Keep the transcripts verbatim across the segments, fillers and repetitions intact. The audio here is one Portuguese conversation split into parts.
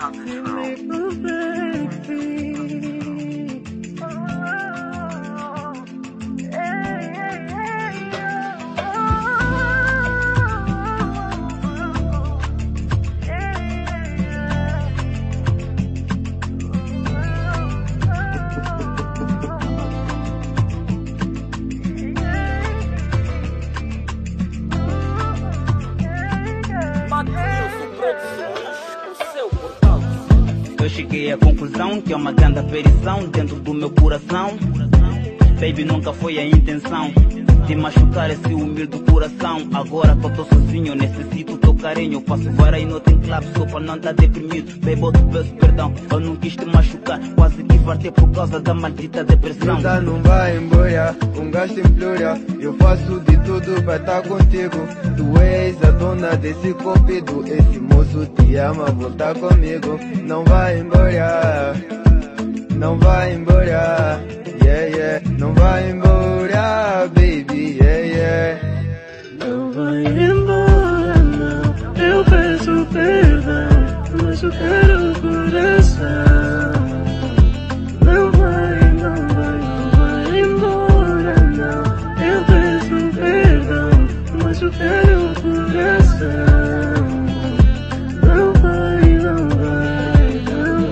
Eu cheguei à conclusão que é uma grande aferição dentro do meu coração. Baby, nunca foi a intenção de machucar esse humilde coração. Agora que eu tô sozinho, necessito teu carinho. Faço várias noites em club só pra não estar deprimido. Baby, eu te peço perdão, eu não quis te machucar. Quase que fartei por causa da maldita depressão. Vida não vai embora, um gasto implora. Eu faço de tudo pra estar contigo. Tu és a dona desse cupido. Esse moço te ama, volta comigo. Não vai embora, não vai embora. Yeah, yeah, não vai embora, baby, yeah, yeah. Não vai embora, não. Eu peço perdão, mas eu quero o coração. Não vai, não vai, não vai embora, não. Eu peço perdão, mas eu quero o coração. Não vai, não vai, não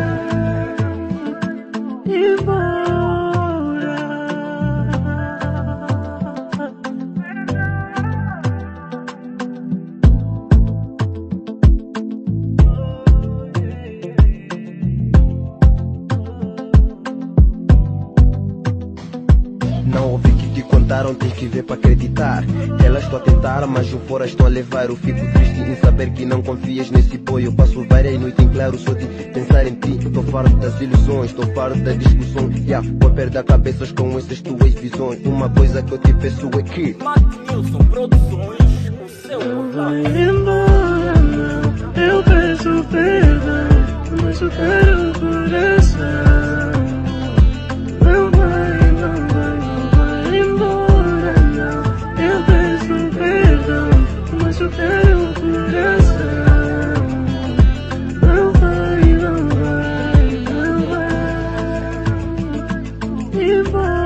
vai embora. Não ouvi que te contaram, tens que ver pra acreditar. Elas estão a tentar, mas o fora estou a levar. Eu fico triste em saber que não confias nesse boy. Eu passo várias noites em claro só de pensar em ti. Tô farto das ilusões, tô farto da discussão. Yeah, vou perder cabeças com essas tuas visões. Uma coisa que eu te peço é que Nilson Produções, o seu não vai embora, não. Eu peço perdão, mas eu quero o coração. Não vai, não vai, não vai embora, não. Eu peço perdão, mas eu quero o coração. Não vai, não vai, não vai embora.